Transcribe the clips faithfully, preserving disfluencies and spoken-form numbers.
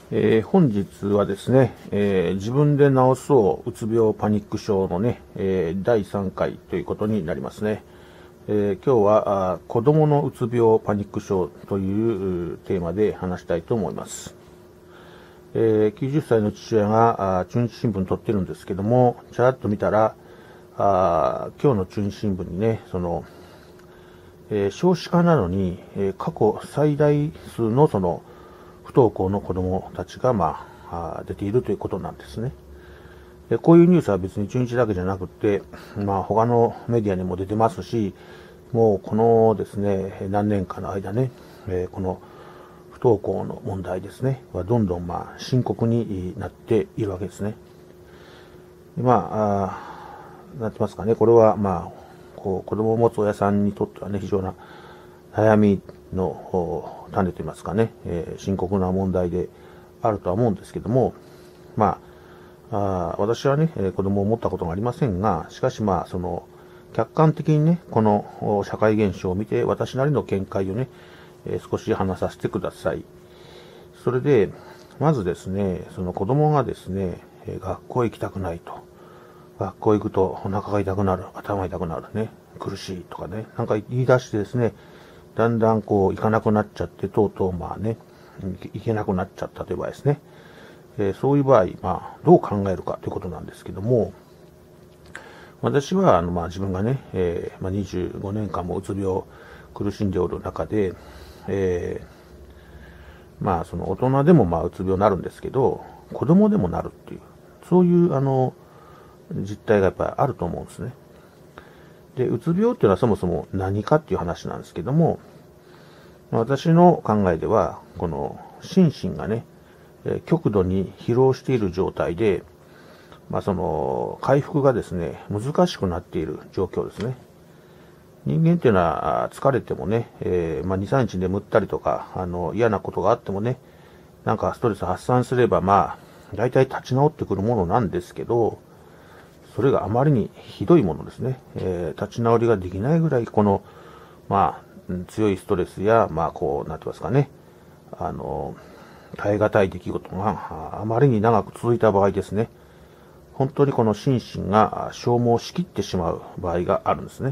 えー本日はですね、えー自分で治そううつ病パニック症のね、えーだいさんかいということになりますね。えー今日はあー子供のうつ病パニック症といううテーマで話したいと思います。えーきゅうじゅっさいの父親があー中日新聞に撮ってるんですけども、ちらっと見たら、あー今日の中日新聞にね、その、えー少子化なのに、えー過去最大数のその不登校の子供たちが、まあ、あー出ているということなんですね。でこういうニュースは別に中日だけじゃなくて、まあ、他のメディアにも出てますし、もうこのですね、何年かの間ね、えーこの不登校の問題ですね、はどんどんまあ深刻になっているわけですね。でまあ、あーなんて言いますかね、これはまあ、こう子供を持つ親さんにとってはね、非常な悩みのお種といいますかね、えー深刻な問題であるとは思うんですけども、まあ、あー私はね、えー子供を持ったことがありませんが、しかしまあ、その、客観的にね、このお社会現象を見て、私なりの見解をね、えー少し話させてください。それで、まずですね、その子供がですね、えー学校へ行きたくないと。学校行くとお腹が痛くなる、頭が痛くなるね、苦しいとかね、なんか言い出してですね、だんだんこう行かなくなっちゃって、とうとうまあね、行けなくなっちゃったという場合ですね。えーそういう場合、まあ、どう考えるかということなんですけども、私は、あの、まあ自分がね、えーまあ、にじゅうごねんかんもうつ病苦しんでおる中で、えーまあその大人でもまあうつ病になるんですけど、子供でもなるっていう、そういうあの、実態がやっぱりあると思うんですね。で、うつ病っていうのはそもそも何かっていう話なんですけども、私の考えでは、この心身がね、えー極度に疲労している状態で、まあその、回復がですね、難しくなっている状況ですね。人間っていうのはあー疲れてもね、えーまあに、さんにち眠ったりとか、あの、嫌なことがあってもね、なんかストレス発散すればまあ、大体立ち直ってくるものなんですけど、それがあまりにひどいものですね。えー立ち直りができないぐらい、この、まあ、うん強いストレスや、まあ、こう、なんて言いますかね、あの、耐え難い出来事がああまりに長く続いた場合ですね、本当にこの心身があ消耗しきってしまう場合があるんですね。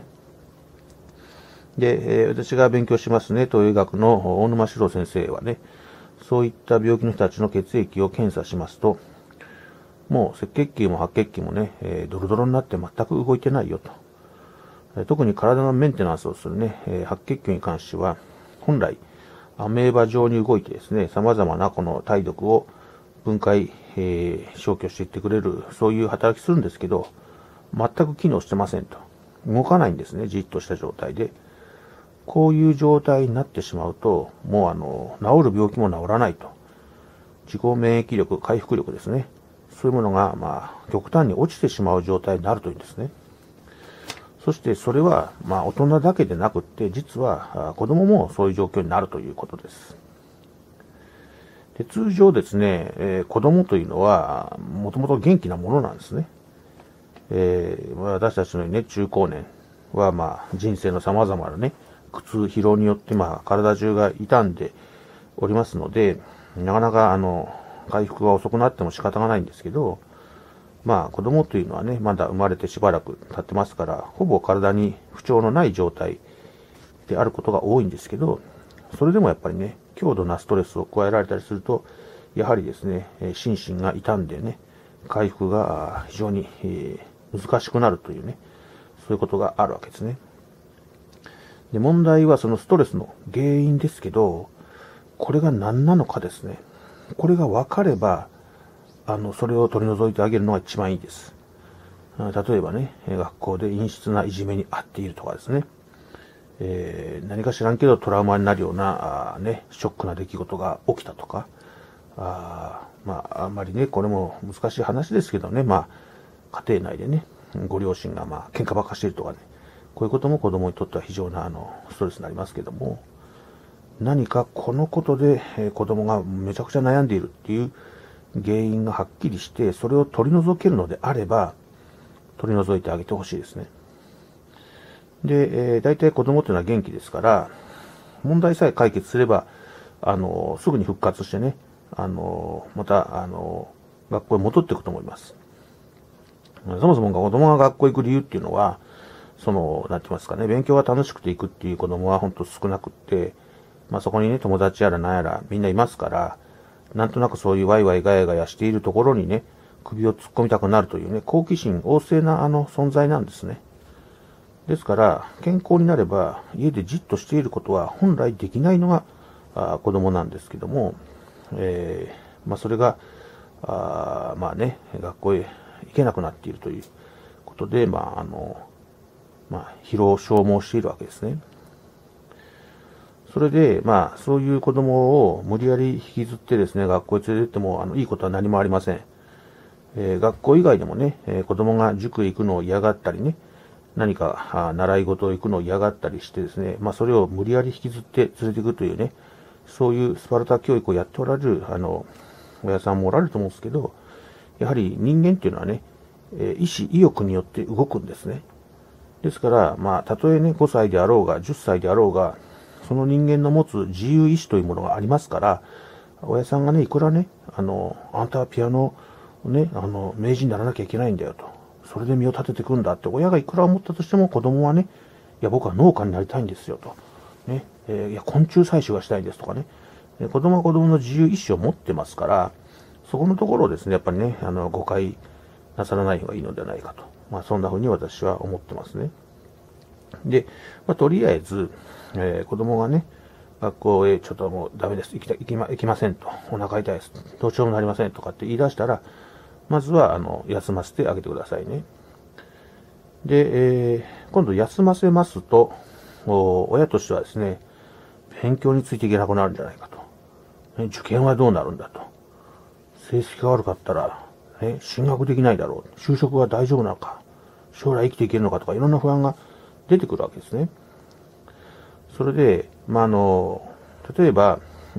で、えー私が勉強しますね、東洋医学の大沼史郎先生はね、そういった病気の人たちの血液を検査しますと、もう赤血球も白血球もね、えードロドロになって全く動いてないよと。えー特に体のメンテナンスをするね、えー白血球に関しては、本来、アメーバ状に動いてですね、様々なこの体力を分解、えー消去していってくれる、そういう働きするんですけど、全く機能してませんと。動かないんですね、じっとした状態で。こういう状態になってしまうと、もうあの、治る病気も治らないと。自己免疫力、回復力ですね。そういうものが、まあ、極端に落ちてしまう状態になるというんですね。そしてそれは、まあ、大人だけでなくって、実はあ子供もそういう状況になるということです。で通常ですね、えー子供というのは、もともと元気なものなんですね。えー私たちのようにね、中高年は、まあ、人生の様々なね、苦痛、疲労によって、まあ、体中が傷んでおりますので、なかなか、あの、回復が遅くなっても仕方がないんですけど、まあ、子供というのはね、まだ生まれてしばらく経ってますから、ほぼ体に不調のない状態であることが多いんですけど、それでもやっぱりね、強度なストレスを加えられたりすると、やはりですね、えー心身が傷んでね、回復があー非常に、えー難しくなるというね、そういうことがあるわけですね。で、問題はそのストレスの原因ですけど、これが何なのかですね。これが分かれば、あの、それを取り除いてあげるのが一番いいです。あ例えばね、えー学校で陰湿ないじめに遭っているとかですね、えー何か知らんけどトラウマになるような、あーね、ショックな出来事が起きたとか、あーまあ、あんまりね、これも難しい話ですけどね、まあ、家庭内でね、ご両親がまあ、喧嘩ばっかしているとかね、こういうことも子供にとっては非常なあの、ストレスになりますけども、何かこのことで、えー子供がめちゃくちゃ悩んでいるっていう原因がはっきりして、それを取り除けるのであれば、取り除いてあげてほしいですね。で、えー、大体子供っていうのは元気ですから、問題さえ解決すれば、あの、すぐに復活してね、 あの、また、あの、学校へ戻っていくと思います。そもそも子供が学校へ行く理由っていうのは、その、なんて言いますかね、勉強が楽しくて行くっていう子供は本当少なくって、まあそこにね、友達やら何やらみんないますから、なんとなくそういうワイワイガヤガヤしているところにね、首を突っ込みたくなるというね、好奇心旺盛なあの存在なんですね。ですから、健康になれば家でじっとしていることは本来できないのがあ子供なんですけども、えー、まあそれが、あまあね、学校へ行けなくなっているということで、まああの、まあ疲労消耗しているわけですね。それで、まあ、そういう子供を無理やり引きずってですね、学校へ連れて行っても、あの、いいことは何もありません。えー、学校以外でもね、えー、子供が塾へ行くのを嫌がったりね、何か、あ習い事を行くのを嫌がったりしてですね、まあ、それを無理やり引きずって連れて行くというね、そういうスパルタ教育をやっておられる、あの、親さんもおられると思うんですけど、やはり人間っていうのはね、えー、意志、意欲によって動くんですね。ですから、まあ、たとえね、ごさいであろうが、じゅっさいであろうが、その人間の持つ自由意志というものがありますから、親さんがね、いくらね、あの、あんたはピアノ、ね、あの、名人にならなきゃいけないんだよと。それで身を立てていくんだって、親がいくら思ったとしても子供はね、いや、僕は農家になりたいんですよと。ね、えー、いや、昆虫採取がしたいんですとかね。えー、子供は子供の自由意志を持ってますから、そこのところをですね、やっぱりね、あの、誤解なさらない方がいいのではないかと。まあ、そんな風に私は思ってますね。で、まあ、とりあえず、えー、子供がね、学校へちょっともうダメです。行きた、行きま、行きませんと。お腹痛いです。どうしようもなりませんとかって言い出したら、まずは、あの、休ませてあげてくださいね。で、えー、今度休ませますと、親としてはですね、勉強についていけなくなるんじゃないかと。ね、受験はどうなるんだと。成績が悪かったら、ね、進学できないだろう。就職は大丈夫なのか。将来生きていけるのかとか、いろんな不安が出てくるわけですね。それで、まあ、あの、例えば、うん、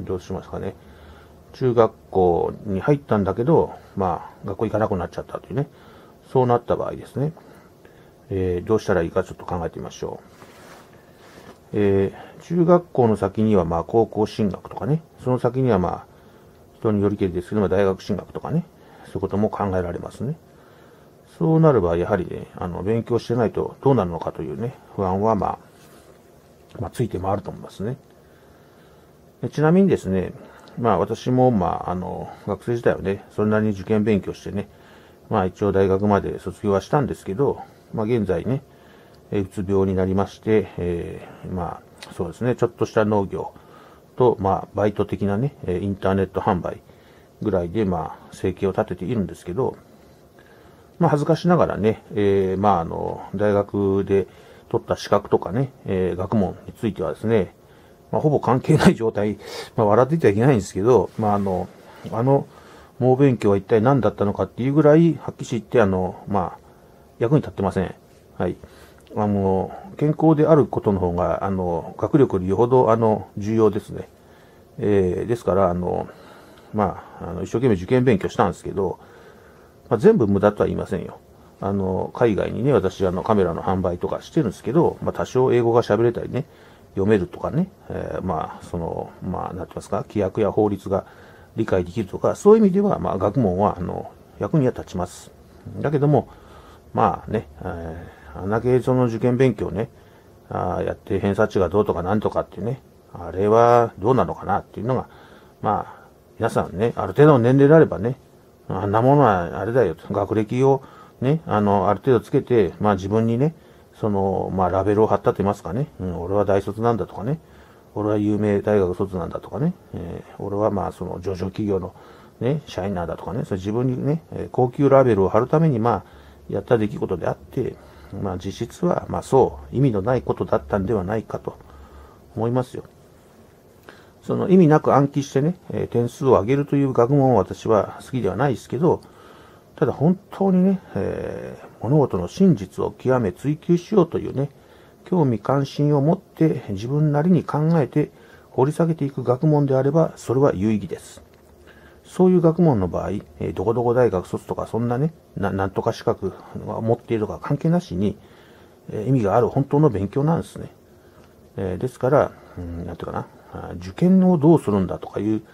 どうしますかね。中学校に入ったんだけど、まあ、学校行かなくなっちゃったというね。そうなった場合ですね。えー、どうしたらいいかちょっと考えてみましょう。えー、中学校の先には、まあ、高校進学とかね。その先には、まあ、人によりけりですけども、大学進学とかね。そういうことも考えられますね。そうなれば、やはりね、あの、勉強してないとどうなるのかというね、不安は、まあ、まあ、ついて回ると思いますね。ちなみにですね、まあ私も、まああの、学生時代はね、それなりに受験勉強してね、まあ一応大学まで卒業はしたんですけど、まあ現在ね、うつ病になりまして、えー、まあそうですね、ちょっとした農業と、まあバイト的なね、インターネット販売ぐらいで、まあ生計を立てているんですけど、まあ恥ずかしながらね、えー、まああの、大学で取った資格とかね、えー、学問についてはですね、まあ、ほぼ関係ない状態、まあ、笑っていてはいけないんですけど、まあ、あの、あの、猛勉強は一体何だったのかっていうぐらい、はっきり言って、あの、まあ、役に立ってません。はい。あの、健康であることの方が、あの、学力よりよほど、あの、重要ですね。えー、ですから、あの、まあ、あの、一生懸命受験勉強したんですけど、まあ、全部無駄とは言いませんよ。あの、海外にね、私、あの、カメラの販売とかしてるんですけど、まあ、多少英語が喋れたりね、読めるとかね、えー、まあ、その、まあ、なんて言いますか、規約や法律が理解できるとか、そういう意味では、まあ、学問は、あの、役には立ちます。だけども、まあね、えー、あんだけその受験勉強ね、あやって偏差値がどうとかなんとかってね、あれはどうなのかなっていうのが、まあ、皆さんね、ある程度の年齢であればね、あんなものはあれだよと、学歴をね、あの、ある程度つけて、まあ自分にね、その、まあ、ラベルを貼ったと言いますかね。うん、俺は大卒なんだとかね。俺は有名大学卒なんだとかね。えー、俺はまあ、その上場企業のね、社員なんだとかね。それ自分にね、高級ラベルを貼るためにまあ、やった出来事であって、まあ実質は、まあそう、意味のないことだったんではないかと思いますよ。その意味なく暗記してね、点数を上げるという学問は私は好きではないですけど、ただ本当にね、えー、物事の真実を極め追求しようというね、興味関心を持って自分なりに考えて掘り下げていく学問であれば、それは有意義です。そういう学問の場合、えー、どこどこ大学卒とかそんなね、な、なんとか資格を持っているとか関係なしに、えー、意味がある本当の勉強なんですね。えー、ですから、うん、なんていうかな、受験をどうするんだとかいう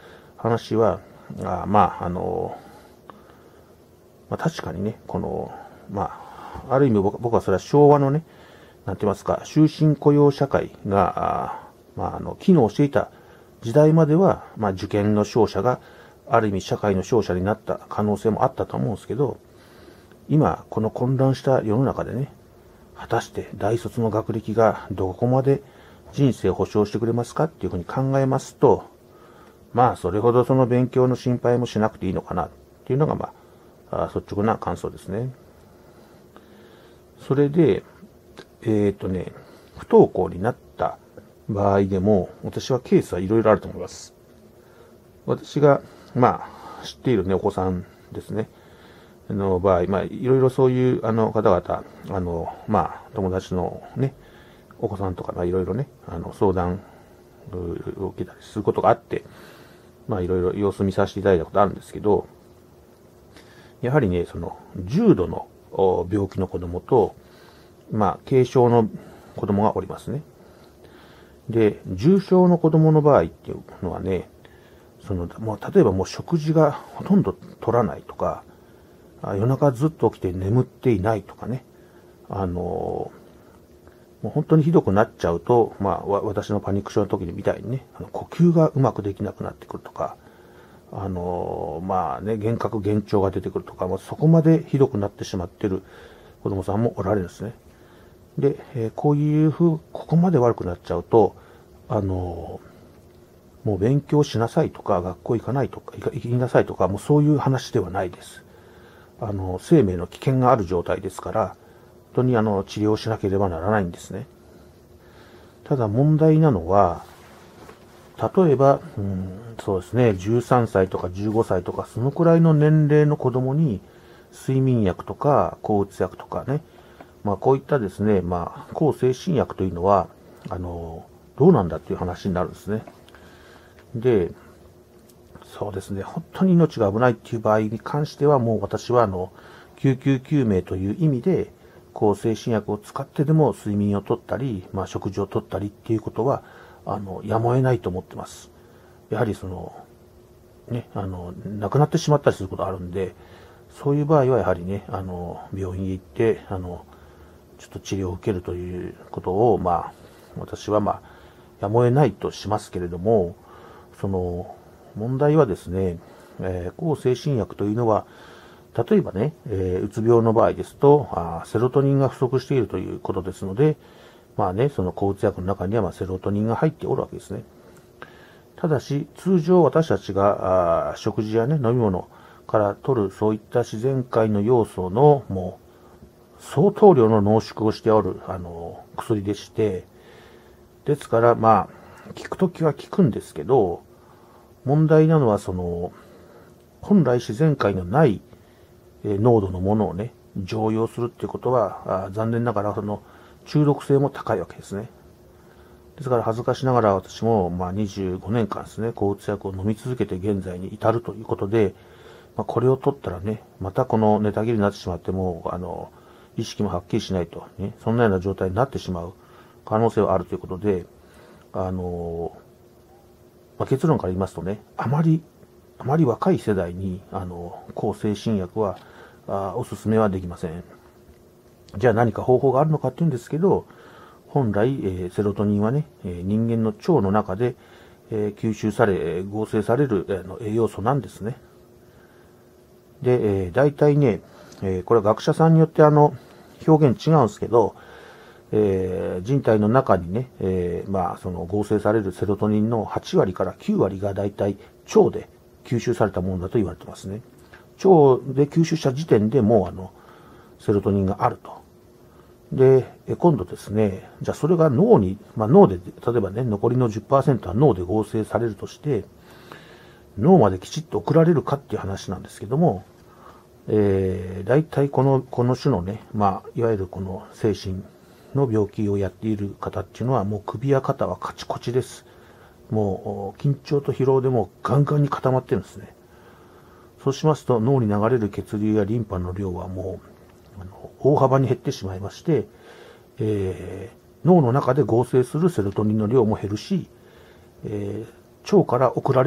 話は、あまあ、あの、まあ、確かにね、この、まあ、ある意味僕はそれは昭和のね、なんて言いますか、終身雇用社会が、あまあ、あの、機能していた時代までは、まあ、受験の勝者が、ある意味社会の勝者になった可能性もあったと思うんですけど、今、この混乱した世の中でね、果たして大卒の学歴がどこまで人生を保証してくれますかっていうふうに考えますと、まあ、それほどその勉強の心配もしなくていいのかなっていうのが、まあ、率直な感想ですね。それで、えっとね、不登校になった場合でも、私はケースはいろいろあると思います。私が、まあ、知っているね、お子さんですね。の場合、まあ、いろいろそういう、あの、方々、あの、まあ、友達のね、お子さんとか、まあ、いろいろね、あの、相談を受けたりすることがあって、まあ、いろいろ様子見させていただいたことあるんですけど、やはりね、その、重度の病気の子供と、まあ、軽症の子供がおりますね。で、重症の子供の場合っていうのはね、その、もう、例えばもう食事がほとんど取らないとか、夜中ずっと起きて眠っていないとかね、あの、もう本当にひどくなっちゃうと、まあ、私のパニック症の時にみたいにね、あの呼吸がうまくできなくなってくるとか、あの、まあね、幻覚、幻聴が出てくるとか、もうそこまでひどくなってしまっている子供さんもおられるんですね。で、えー、こういうふう、ここまで悪くなっちゃうと、あの、もう勉強しなさいとか、学校行かないとか、行きなさいとか、もうそういう話ではないです。あの、生命の危険がある状態ですから、本当にあの、治療しなければならないんですね。ただ問題なのは、例えば、うん、そうですね、じゅうさんさいとかじゅうごさいとか、そのくらいの年齢の子供に、睡眠薬とか、抗うつ薬とかね、まあこういったですね、まあ、抗精神薬というのは、あの、どうなんだっていう話になるんですね。で、そうですね、本当に命が危ないっていう場合に関しては、もう私はあの、救急救命という意味で、抗精神薬を使ってでも睡眠をとったり、まあ食事をとったりっていうことは、あの、やむを得ないと思ってます。やはりその、ね、あの、亡くなってしまったりすることあるんで、そういう場合はやはりね、あの、病院へ行って、あの、ちょっと治療を受けるということを、まあ、私はまあ、やむを得ないとしますけれども、その、問題はですね、えー、抗精神薬というのは、例えばね、えー、うつ病の場合ですとあ、セロトニンが不足しているということですので、まあね、その抗うつ薬の中にはまあセロトニンが入っておるわけですね。ただし、通常私たちがあ食事やね、飲み物から取るそういった自然界の要素のもう相当量の濃縮をしておるあの薬でして、ですからまあ、効くときは効くんですけど、問題なのはその、本来自然界のない濃度のものをね、常用するっていうことは、残念ながらその中毒性も高いわけですね。ですから恥ずかしながら私もまあにじゅうごねんかんですね、抗うつ薬を飲み続けて現在に至るということで、まあ、これを取ったらね、またこの寝たきりになってしまっても、あの、意識もはっきりしないと、ね、そんなような状態になってしまう可能性はあるということで、あの、まあ、結論から言いますとね、あまり、あまり若い世代に、あの、抗精神薬は、あおすすめはできません。じゃあ何か方法があるのかっていうんですけど、本来、えー、セロトニンはね、えー、人間の腸の中で、えー、吸収され、えー、合成される、えー、の栄養素なんですね。で、えー、大体ね、えー、これは学者さんによってあの、表現違うんですけど、えー、人体の中にね、えー、まあ、その合成されるセロトニンのはちわりからきゅうわりが大体腸で吸収されたものだと言われてますね。腸で吸収した時点でもうあの、セロトニンがあると。で、今度ですね、じゃあそれが脳に、まあ脳で、例えばね、残りの じゅっパーセント は脳で合成されるとして、脳まできちっと送られるかっていう話なんですけども、えー、大体この、この種のね、まあ、いわゆるこの精神の病気をやっている方っていうのは、もう首や肩はカチコチです。もう、緊張と疲労でもうガンガンに固まってるんですね。そうしますと、脳に流れる血流やリンパの量はもう、あの大幅に減ってしまいまして、えー、脳の中で合成するセロトニンの量も減るし、えー、腸から送られる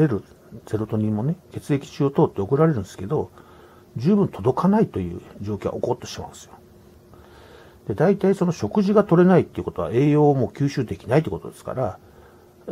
セロトニンもね、血液中を通って送られるんですけど、十分届かないという状況が起こってしまうんですよ。で、大体その食事が取れないっていうことは栄養をもう吸収できないってことですから、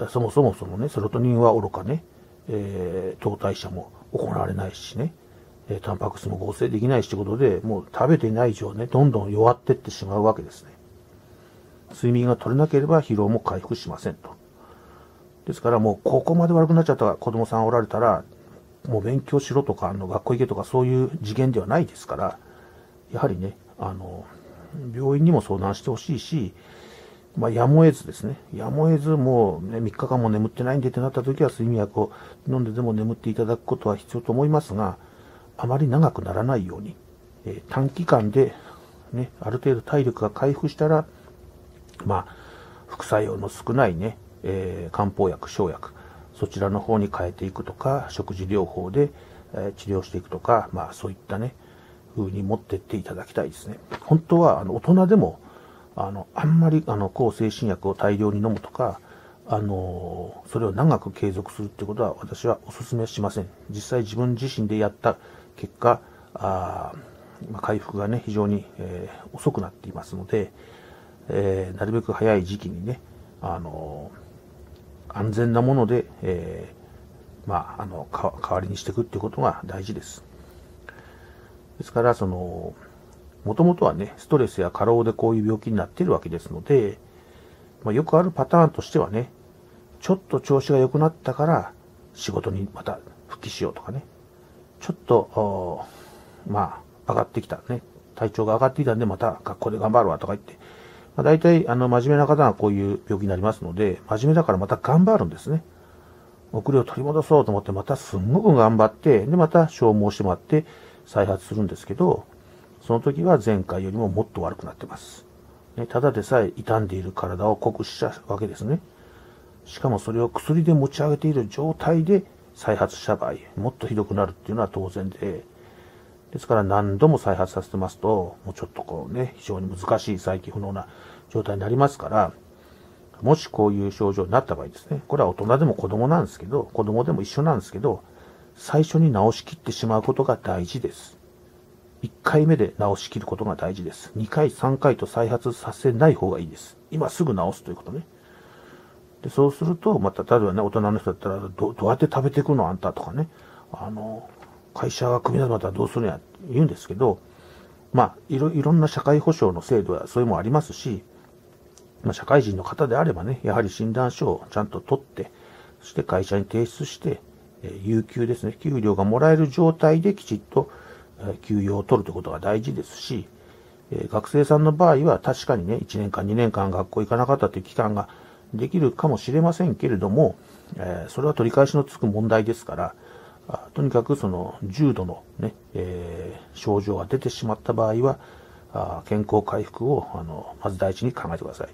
そもそもそのね、セロトニンはおろかね、えー、糖代謝も行われないしね、えー、タンパク質も合成できないしってことで、もう食べていない以上ね、どんどん弱っていってしまうわけですね。睡眠が取れなければ疲労も回復しませんと。ですからもうここまで悪くなっちゃった子供さんおられたら、もう勉強しろとか、あの学校行けとかそういう次元ではないですから、やはりね、あの、病院にも相談してほしいし、まあ、やむを得ずですね。やむを得ず、もうね、みっかかんも眠ってないんでってなった時は、睡眠薬を飲んででも眠っていただくことは必要と思いますが、あまり長くならないように、えー、短期間で、ね、ある程度体力が回復したら、まあ、副作用の少ないね、えー、漢方薬、生薬、そちらの方に変えていくとか、食事療法で、えー、治療していくとか、まあ、そういったね、風に持ってっていただきたいですね。本当は、あの、大人でも、あの、あんまり、あの、抗精神薬を大量に飲むとか、あの、それを長く継続するってことは私はお勧めしません。実際自分自身でやった結果、あまあ、回復がね、非常に、えー、遅くなっていますので、えー、なるべく早い時期にね、あの、安全なもので、えー、まあ、あの、代わりにしていくっていうことが大事です。ですから、その、もともとはね、ストレスや過労でこういう病気になっているわけですので、まあ、よくあるパターンとしてはね、ちょっと調子が良くなったから仕事にまた復帰しようとかね、ちょっと、まあ、上がってきたね、体調が上がってきたんでまた学校で頑張るわとか言って、まあ、大体、あの、真面目な方がこういう病気になりますので、真面目だからまた頑張るんですね。遅れを取り戻そうと思って、またすんごく頑張って、で、また消耗してもらって再発するんですけど、その時は前回よりももっと悪くなってます。ね、ただでさえ傷んでいる体を酷使したわけですね。しかもそれを薬で持ち上げている状態で再発した場合、もっとひどくなるっていうのは当然で、ですから何度も再発させてますと、もうちょっとこうね、非常に難しい再起不能な状態になりますから、もしこういう症状になった場合ですね、これは大人でも子供なんですけど、子供でも一緒なんですけど、最初に治しきってしまうことが大事です。いっかいめで治しきることが大事です。にかい、さんかいと再発させない方がいいです。今すぐ治すということね。で、そうすると、また、例えばね、大人の人だったら、ど、どうやって食べていくのあんたとかね、あの、会社がクビになったらどうするんやって言うんですけど、まあ、いろ、いろんな社会保障の制度やそういうのもありますし、まあ、社会人の方であればね、やはり診断書をちゃんと取って、そして会社に提出して、えー、有給ですね、給料がもらえる状態できちっと、休養を取るということが大事ですし、えー、学生さんの場合は確かにね、いちねんかん、にねんかん学校行かなかったという期間ができるかもしれませんけれども、えー、それは取り返しのつく問題ですから、あとにかくその重度のね、えー、症状が出てしまった場合は、あ健康回復をあのまず第一に考えてください。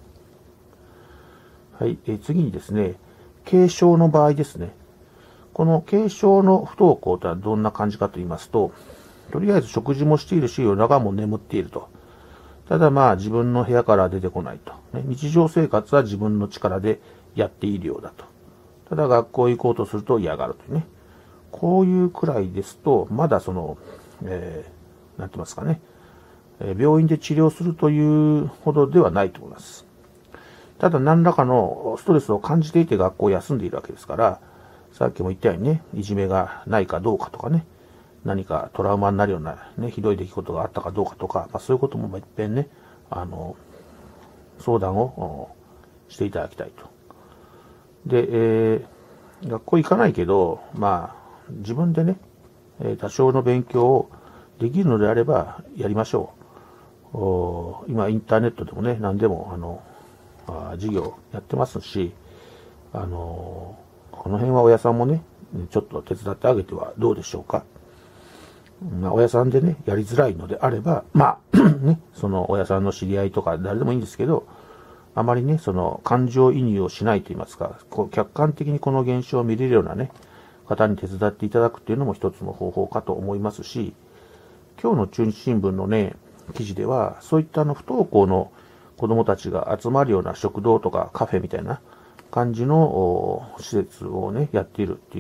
はい、えー、次にですね、軽症の場合ですね。この軽症の不登校とはどんな感じかと言いますと、とりあえず食事もしているし、夜中も眠っていると。ただまあ自分の部屋から出てこないと。ね、日常生活は自分の力でやっているようだと。ただ学校行こうとすると嫌がるというね。こういうくらいですと、まだその、えー、なんて言いますかね、えー、病院で治療するというほどではないと思います。ただ何らかのストレスを感じていて学校を休んでいるわけですから、さっきも言ったようにね、いじめがないかどうかとかね、何かトラウマになるようなね、ひどい出来事があったかどうかとか、まあそういうこともいっぺんね、あの、相談をしていただきたいと。で、えー、学校行かないけど、まあ、自分でね、多少の勉強をできるのであればやりましょう。お今、インターネットでもね、何でも、あの、あ授業やってますし、あの、この辺は親さんもね、ちょっと手伝ってあげてはどうでしょうか。まあ、親さんでね、やりづらいのであれば、まあ、ね、その親さんの知り合いとか誰でもいいんですけど、あまりね、その感情移入をしないと言いますか、こう客観的にこの現象を見れるようなね、方に手伝っていただくっていうのも一つの方法かと思いますし、今日の中日新聞のね、記事では、そういったあの不登校の子供たちが集まるような食堂とかカフェみたいな感じの施設をね、やっているっていう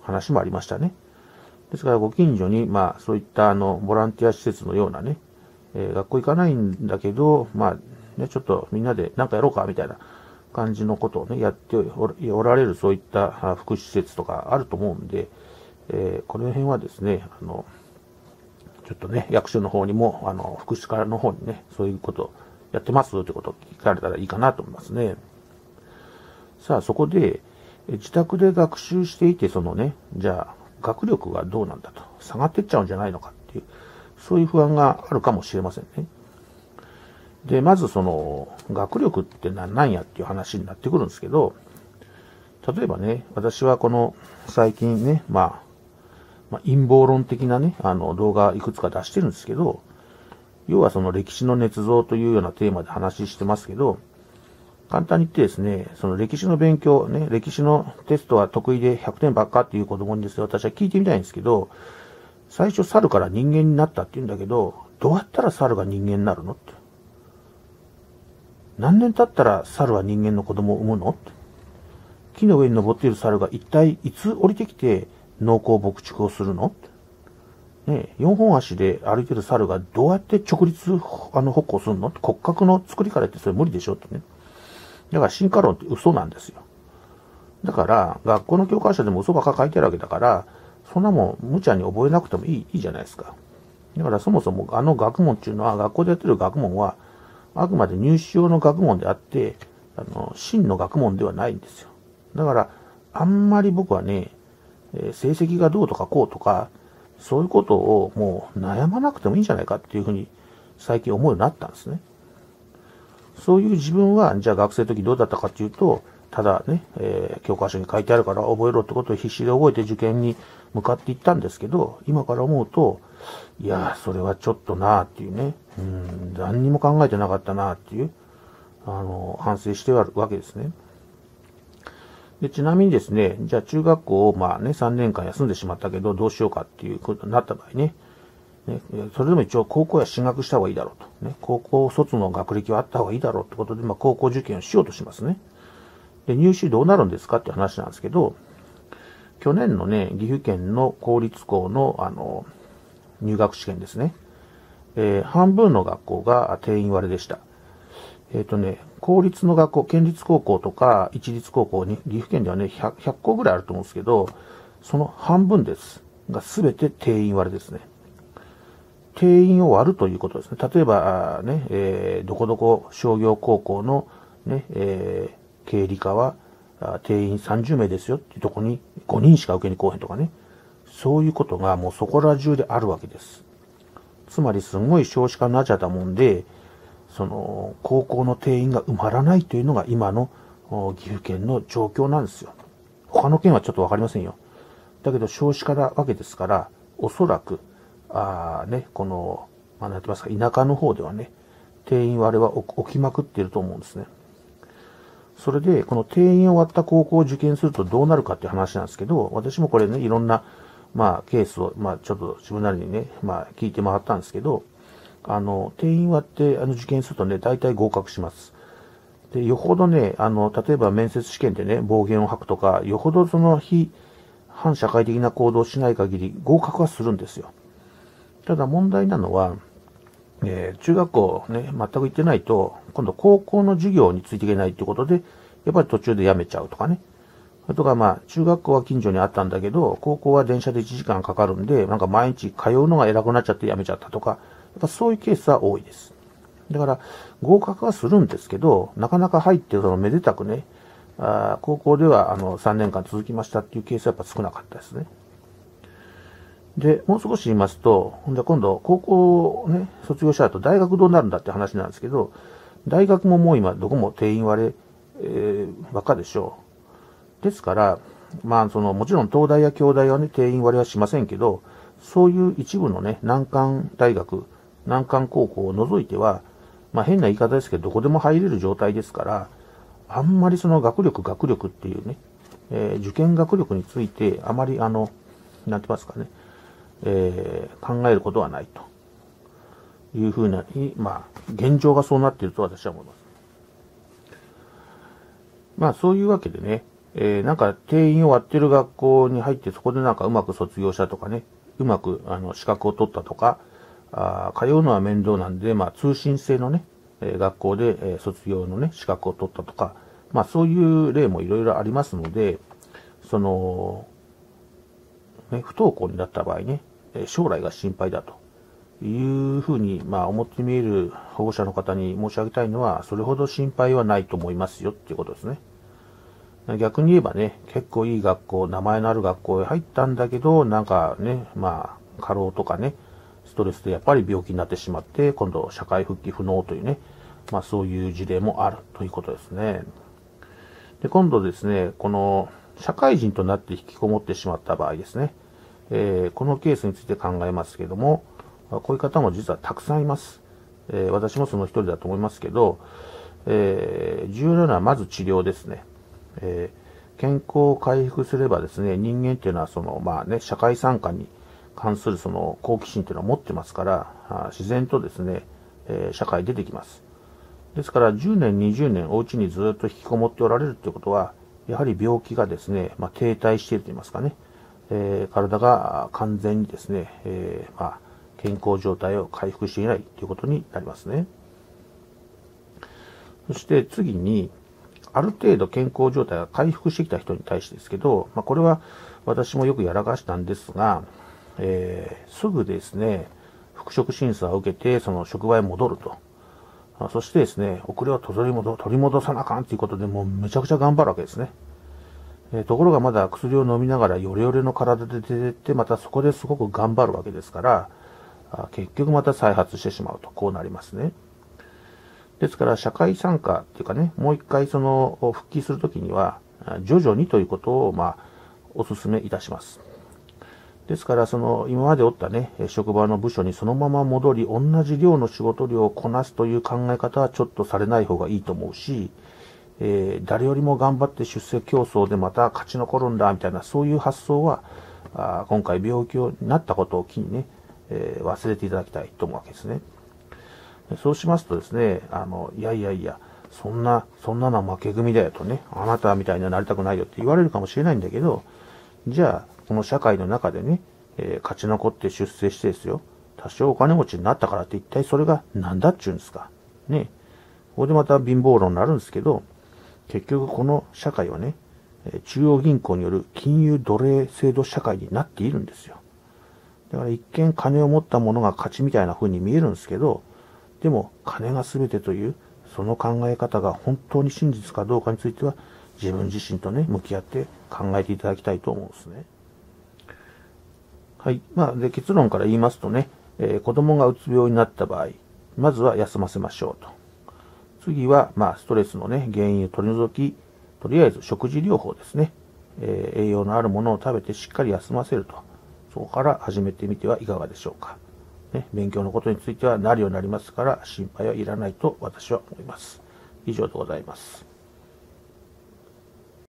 話もありましたね。ですからご近所に、まあそういったあの、ボランティア施設のようなね、えー、学校行かないんだけど、まあね、ちょっとみんなでなんかやろうか、みたいな感じのことをね、やっておられるそういった福祉施設とかあると思うんで、えー、この辺はですね、あの、ちょっとね、役所の方にも、あの、福祉課の方にね、そういうことやってますってことを聞かれたらいいかなと思いますね。さあ、そこで、自宅で学習していて、そのね、じゃあ、学力がどうなんだと、下がってっちゃうんじゃないのかっていう、そういう不安があるかもしれませんね。で、まずその、学力って何やっていう話になってくるんですけど、例えばね、私はこの、最近ね、まあ、まあ、陰謀論的なね、あの、動画いくつか出してるんですけど、要はその歴史の捏造というようなテーマで話してますけど、簡単に言ってですね、その歴史の勉強、ね、歴史のテストは得意でひゃくてんばっかっていう子供にですね、私は聞いてみたいんですけど、最初猿から人間になったって言うんだけど、どうやったら猿が人間になるのって。何年経ったら猿は人間の子供を産むのって。木の上に登っている猿が一体いつ降りてきて農耕牧畜をするのって。ね、よんほん足で歩いてる猿がどうやって直立あの歩行するのって。骨格の作りからってそれ無理でしょってね。だから進化論って嘘なんですよ。だから学校の教科書でも嘘ばっか書いてあるわけだから、そんなもん無茶に覚えなくてもいい、いいじゃないですか。だからそもそもあの学問っていうのは、学校でやってる学問は、あくまで入試用の学問であって、あの、真の学問ではないんですよ。だから、あんまり僕はね、えー、成績がどうとかこうとか、そういうことをもう悩まなくてもいいんじゃないかっていうふうに最近思うようになったんですね。そういう自分は、じゃあ学生の時どうだったかっていうと、ただね、えー、教科書に書いてあるから覚えろってことを必死で覚えて受験に向かっていったんですけど、今から思うと、いやー、それはちょっとなーっていうね、うん、何にも考えてなかったなーっていう、あの、反省してはるわけですね。で、ちなみにですね、じゃあ中学校をまあね、さんねんかん休んでしまったけど、どうしようかっていうことになった場合ね、ね、それでも一応高校は進学した方がいいだろうと。ね、高校卒の学歴はあった方がいいだろうってことで、まあ高校受験をしようとしますね。で、入試どうなるんですかっていう話なんですけど、去年のね、岐阜県の公立校の、あの、入学試験ですね。えー、半分の学校が定員割れでした。えっとね、公立の学校、県立高校とか一律高校に、岐阜県ではね、ひゃく, ひゃく校ぐらいあると思うんですけど、その半分です。が全て定員割れですね。定員を割るということですね。例えば、ね、えー、どこどこ商業高校のね、えー、経理科は定員さんじゅうめいですよっていうところにごにんしか受けに来おへんとかね。そういうことがもうそこら中であるわけです。つまりすごい少子化になっちゃったもんで、その、高校の定員が埋まらないというのが今の岐阜県の状況なんですよ。他の県はちょっとわかりませんよ。だけど少子化なわけですから、おそらく、あね、この、まあ、なんて言いますか、田舎の方ではね、定員割れは起きまくっていると思うんですね。それで、この定員を割った高校を受験するとどうなるかっていう話なんですけど、私もこれね、いろんな、まあ、ケースを、まあ、ちょっと自分なりにね、まあ、聞いて回ったんですけど、あの、定員割って、あの、受験するとね、大体合格します。で、よほどね、あの、例えば面接試験でね、暴言を吐くとか、よほどその非、反社会的な行動をしない限り合格はするんですよ。ただ問題なのは、えー、中学校ね、全く行ってないと、今度高校の授業についていけないってことで、やっぱり途中でやめちゃうとかね。それとかまあ、中学校は近所にあったんだけど、高校は電車でいちじかんかかるんで、なんか毎日通うのが偉くなっちゃってやめちゃったとか、やっぱそういうケースは多いです。だから、合格はするんですけど、なかなか入ってそのめでたくね、あ高校ではあのさんねんかん続きましたっていうケースはやっぱ少なかったですね。で、もう少し言いますと、じゃ今度、高校をね、卒業した後、大学どうなるんだって話なんですけど、大学ももう今、どこも定員割れ、えー、ばっかでしょう。ですから、まあ、その、もちろん東大や京大はね、定員割れはしませんけど、そういう一部のね、難関大学、難関高校を除いては、まあ変な言い方ですけど、どこでも入れる状態ですから、あんまりその学力、学力っていうね、えー、受験学力について、あまりあの、なんて言いますかね、えー、考えることはないというふうな、まあ、現状がそうなっていると私は思います。まあ、そういうわけでね、 えー、なんか定員を割ってる学校に入ってそこでなんかうまく卒業したとかね、うまくあの資格を取ったとか、あ通うのは面倒なんで、まあ通信制のね、えー、学校で、えー、卒業のね、資格を取ったとか、まあそういう例もいろいろありますので、その、ね、不登校になった場合ね、将来が心配だというふうに、まあ思って見える保護者の方に申し上げたいのは、それほど心配はないと思いますよっていうことですね。逆に言えばね、結構いい学校、名前のある学校へ入ったんだけど、なんかね、まあ、過労とかね、ストレスでやっぱり病気になってしまって、今度社会復帰不能というね、まあそういう事例もあるということですね。で、今度ですね、この社会人となって引きこもってしまった場合ですね、えー、このケースについて考えますけども、こういう方も実はたくさんいます。えー、私もその一人だと思いますけど、えー、重要なのはまず治療ですね。えー、健康を回復すればですね、人間っていうのはその、まあね、社会参加に関するその好奇心っていうのを持ってますから、自然とですね、えー、社会に出てきます。ですから、じゅうねん、にじゅうねんお家にずっと引きこもっておられるっていうことは、やはり病気がですね、まあ、停滞していると言いますかね、えー、体が完全にですね、えー、まあ、健康状態を回復していないということになりますね。そして次に、ある程度健康状態が回復してきた人に対してですけど、まあ、これは私もよくやらかしたんですが、えー、すぐですね、復職審査を受けて、その職場へ戻ると。そしてですね、遅れを取り戻取り戻さなあかんということで、もうめちゃくちゃ頑張るわけですね。えー、ところがまだ薬を飲みながらヨレヨレの体で出てって、またそこですごく頑張るわけですから、あ結局また再発してしまうと、こうなりますね。ですから、社会参加っていうかね、もう一回その復帰するときには、徐々にということを、まあ、お勧めいたします。ですから、その、今までおったね、職場の部署にそのまま戻り、同じ量の仕事量をこなすという考え方はちょっとされない方がいいと思うし、えー、誰よりも頑張って出世競争でまた勝ち残るんだ、みたいな、そういう発想は、あ今回病気になったことを機にね、えー、忘れていただきたいと思うわけですね。そうしますとですね、あの、いやいやいや、そんな、そんなのは負け組だよとね、あなたみたいにはなりたくないよって言われるかもしれないんだけど、じゃあ、この社会の中でね、えー、勝ち残って出世してですよ、多少お金持ちになったからって一体それが何だっちゅうんですか。ね。ここでまた貧乏論になるんですけど、結局この社会はね、中央銀行による金融奴隷制度社会になっているんですよ。だから一見金を持った者が勝ちみたいな風に見えるんですけど、でも金が全てというその考え方が本当に真実かどうかについては自分自身とね向き合って考えていただきたいと思うんですね。はい。まあで結論から言いますとね、えー、子供がうつ病になった場合、まずは休ませましょうと。次はまあストレスのね原因を取り除き、とりあえず食事療法ですね。えー、栄養のあるものを食べてしっかり休ませると。そこから始めてみてはいかがでしょうか。ね、勉強のことについてはなるようになりますから心配はいらないと私は思います。以上でございます。